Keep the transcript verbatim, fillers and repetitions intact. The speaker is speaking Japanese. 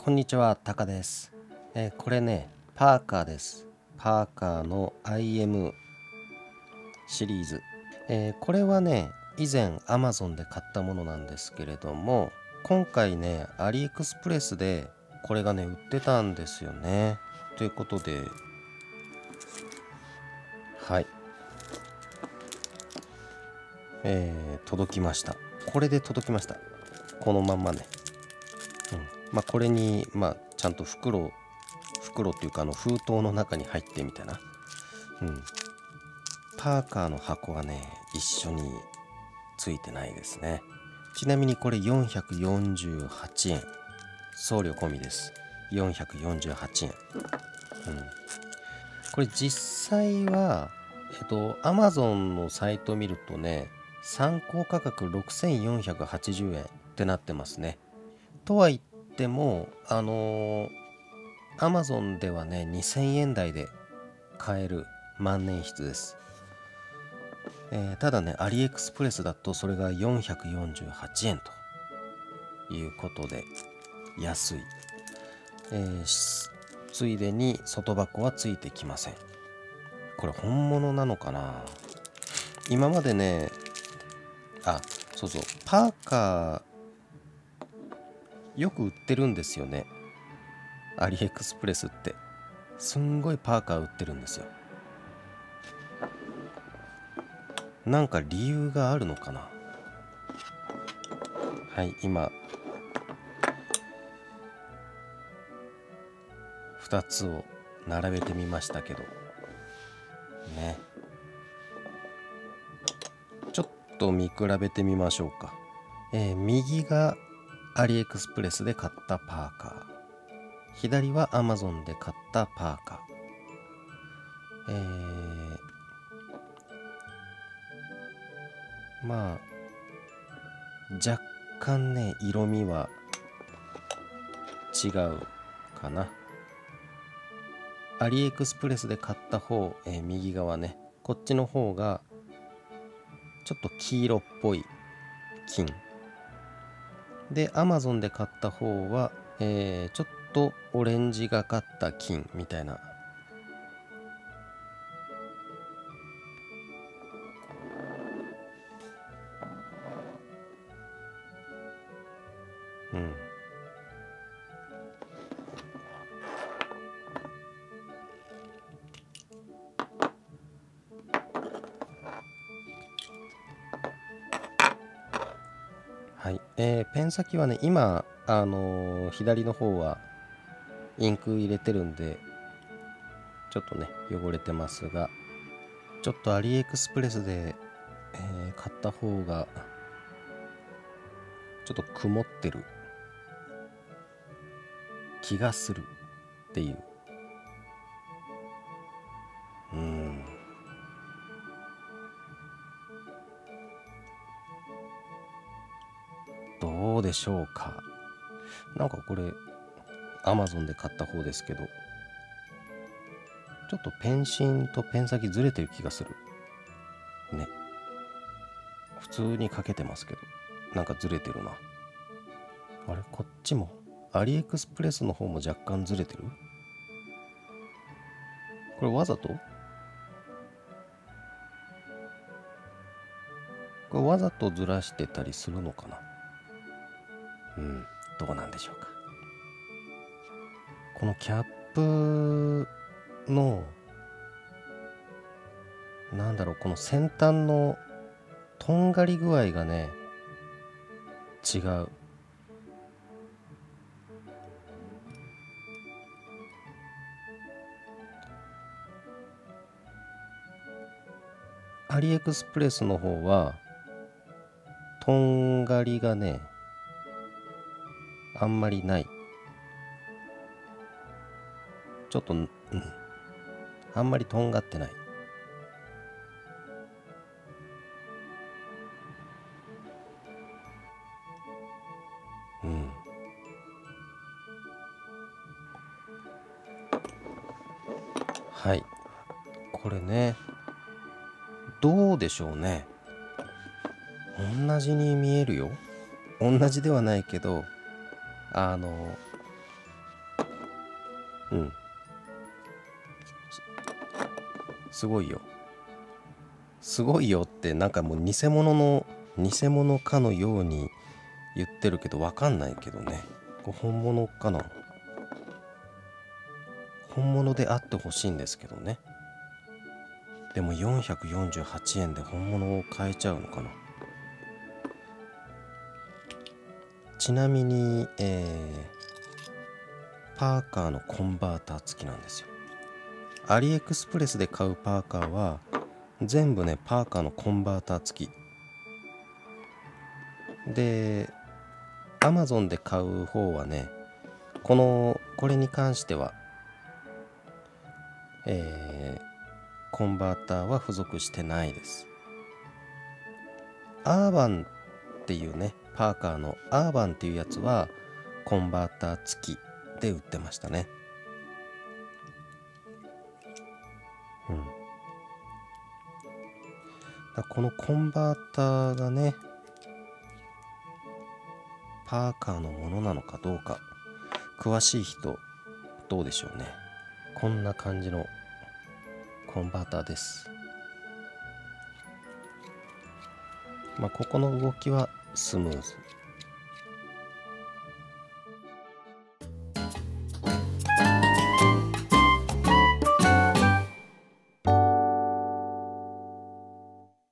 こんにちは、タカです。えーこれね、パーカーです。パーカーの アイエム シリーズ。えーこれはね、以前 Amazon で買ったものなんですけれども、今回ね、アリエクスプレスでこれがね、売ってたんですよね。ということで、はい、えー届きました。これで届きました。このまんまね。うん。まあ、これに、まあ、ちゃんと袋、袋っていうか、あの、封筒の中に入ってみたいな。うん。パーカーの箱はね、一緒についてないですね。ちなみにこれよんひゃくよんじゅうはちえん。送料込みです。よんひゃくよんじゅうはちえん。うん。これ実際は、えっと、Amazon のサイト見るとね、参考価格ろくせんよんひゃくはちじゅうえんってなってますね。とは言っても、あのー、Amazon ではね、にせんえん台で買える万年筆です。えーただね、アリエクスプレスだとそれがよんひゃくよんじゅうはちえんということで安い。えーしついでに外箱はついてきません。これ本物なのかな。今までね、あ、そうそう、パーカーよく売ってるんですよね。アリエクスプレスって。すんごいパーカー売ってるんですよ。なんか理由があるのかな。はい、今ふたつを並べてみましたけどね、ちょっと見比べてみましょうか。えー右がアリエクスプレスで買ったパーカー、左は Amazon で買ったパーカー。えー、まあ若干ね、色味は違うかな。アリエクスプレスで買った方、えー右側ね、こっちの方がちょっと黄色っぽい金で、 Amazon で買った方は、えーちょっとオレンジがかった金みたいな。うん。はい、えーペン先はね、今、あのー左の方はインク入れてるんでちょっとね汚れてますが、ちょっとアリエクスプレスで、えー買った方がちょっと曇ってる気がするっていう。うーん、どうでしょうか。なんかこれ Amazon で買った方ですけど、ちょっとペン芯とペン先ずれてる気がするね。普通にかけてますけど、なんかずれてるな。あれ、こっちもアリエクスプレスの方も若干ずれてる。これわざとこれわざとずらしてたりするのかな。うん、どうなんでしょうか。このキャップの、なんだろう、この先端のとんがり具合がね、違う。アリエクスプレスの方はとんがりがね、あんまりない。ちょっと、うん、あんまりとんがってない。うん。はい、これね、どうでしょうね。同じに見えるよ。同じではないけど、あのうんす、すごいよ。すごいよってなんかもう偽物の偽物かのように言ってるけどわかんないけどね。これ本物かな。本物であってほしいんですけどね。でもよんひゃくよんじゅうはちえんで本物を買えちゃうのかな。ちなみに、えー、パーカーのコンバーター付きなんですよ。アリエクスプレスで買うパーカーは全部ねパーカーのコンバーター付きで、アマゾンで買う方はね、このこれに関しては、えー、コンバーターは付属してないです。アーバンっていうね、パーカーのアーバンっていうやつはコンバーター付きで売ってましたね。うん。だこのコンバーターがね、パーカーのものなのかどうか、詳しい人どうでしょうね。こんな感じのコンバーターです。まあここの動きはスムーズ。